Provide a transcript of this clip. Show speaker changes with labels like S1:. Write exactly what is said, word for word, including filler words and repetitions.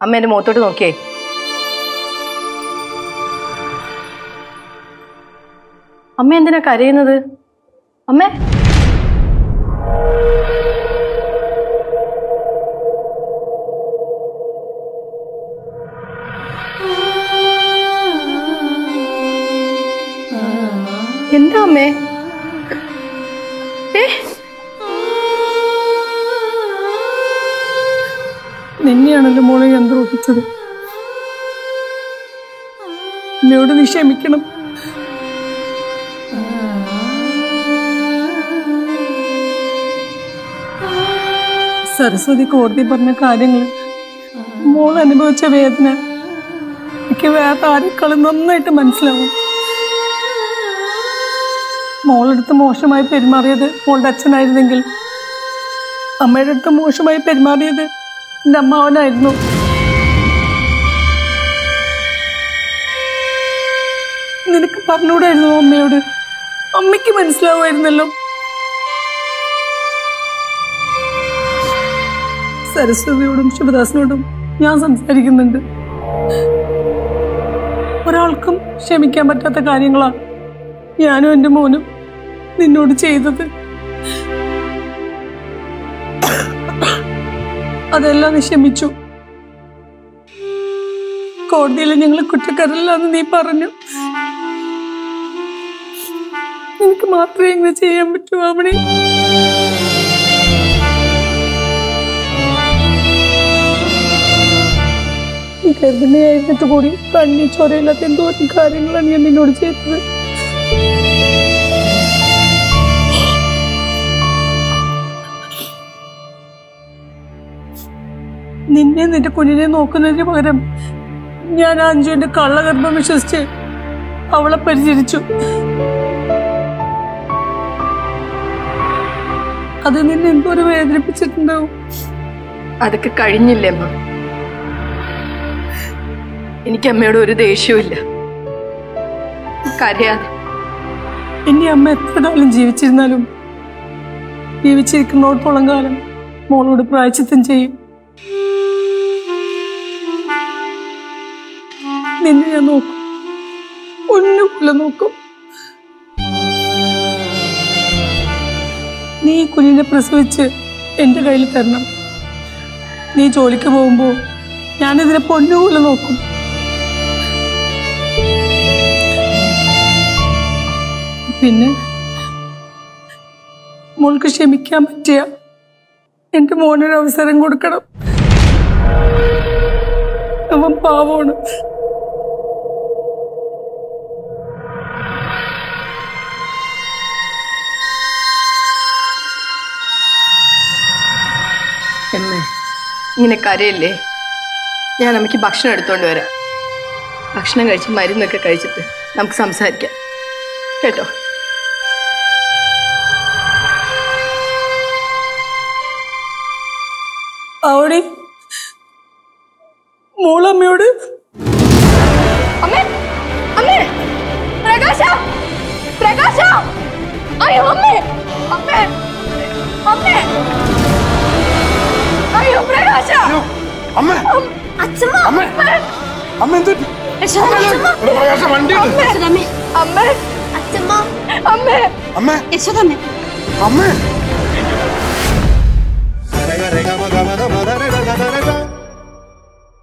S1: അമ്മ എന്റെ മുഖത്തോട്ട് നോക്കിയേ. അമ്മ എന്തിനാ കരയുന്നത്? അമ്മേ എന്താ അമ്മേ?
S2: നിന്നെയാണല്ലോ മോളെ ഞാൻ ദ്രോഹിച്ചത്. എന്നോട് നീ ക്ഷമിക്കണം. സരസ്വതി കോടതി പറഞ്ഞ കാര്യങ്ങൾ, മോൾ അനുഭവിച്ച വേദന എനിക്ക് വേറെ ആരെക്കാളും നന്നായിട്ട് മനസ്സിലാവും. മോളടുത്ത് മോശമായി പെരുമാറിയത് മോളുടെ അച്ഛനായിരുന്നെങ്കിൽ അമ്മയുടെ അടുത്ത് മോശമായി പെരുമാറിയത് എന്റെ അമ്മാവനായിരുന്നു. നിനക്ക് പറഞ്ഞുകൂടായിരുന്നു അമ്മയോട്? അമ്മയ്ക്ക് മനസ്സിലാവുമായിരുന്നല്ലോ. സരസ്വതിയോടും ശിവദാസിനോടും ഞാൻ സംസാരിക്കുന്നുണ്ട്. ഒരാൾക്കും ക്ഷമിക്കാൻ പറ്റാത്ത കാര്യങ്ങളാണ് ഞാനും എന്റെ മോനും നിന്നോട് ചെയ്തത്. അതെല്ലാം നീ ക്ഷമിച്ചു. കോടതിയിൽ ഞങ്ങൾ കുറ്റക്കാരല്ലാന്ന് നീ പറഞ്ഞു. നിനക്ക് മാത്രമേ ഇങ്ങനെ ചെയ്യാൻ പറ്റൂ അവിടെ. ഗർഭിണിയായിരുന്നിട്ട് കൂടി കണ്ണി ചൊരയില്ലാത്ത എന്തോരം കാര്യങ്ങളാണ് ഞാൻ നിന്നോട് ചെയ്തത്. നിന്നെ നിന്റെ കുഞ്ഞിനെ നോക്കുന്നതിന് പകരം ഞാൻ അഞ്ജുവിന്റെ കള്ളഗർഭം വിശ്വസിച്ച് അവളെ പരിചരിച്ചു. അത് നിന്നെ എന്തോരം വേദനിപ്പിച്ചിട്ടുണ്ടാവും.
S1: അതൊക്കെ കഴിഞ്ഞില്ലേ അമ്മ? എനിക്ക് അമ്മയോട് ഒരു ദേഷ്യവും കരയാതെ.
S2: ഇനി അമ്മ എത്ര കാലം ജീവിച്ചിരുന്നാലും ജീവിച്ചിരിക്കുന്നോടത്തോളം കാലം മോളോട് പ്രായശ്ചിത്തം ചെയ്യും. നിന്നെ ഞാൻ നോക്കും, ഒന്നുപോലെ നോക്കും. നീ കുഞ്ഞിനെ പ്രസവിച്ച് എന്റെ കയ്യിൽ തരണം. നീ ജോലിക്ക് പോകുമ്പോ ഞാനിതിനെ പൊന്നുപോലെ നോക്കും. പിന്നെ മോൾക്ക് ക്ഷമിക്കാൻ പറ്റിയ എന്റെ മോനൊരു അവസരം കൊടുക്കണം. അവൻ പാവമാണ്.
S1: എന്നെ ഇങ്ങനെ കരയല്ലേ? ഞാൻ അമ്മയ്ക്ക് ഭക്ഷണം എടുത്തോണ്ട് വരാം. ഭക്ഷണം കഴിച്ച് മരുന്നൊക്കെ കഴിച്ചിട്ട് നമുക്ക് സംസാരിക്കാം കേട്ടോ?
S2: അവിടെ മോളമ്മയോട്
S1: അമ്മേ അമ്മേ പ്രകാശ പ്രകാശ അയ്യോ അമ്മേ അമ്മേ അമ്മേ അയ്യോ പ്രകാശ
S3: അമ്മേ
S1: അച്ഛമ്മ
S3: അമ്മേ അമ്മ എന്ത് പ്രകാശ വണ്ടി
S1: അമ്മേ അമ്മേ അച്ഛമ്മ അമ്മേ
S3: അമ്മേ
S1: യശോദമ്മേ
S3: അമ്മേ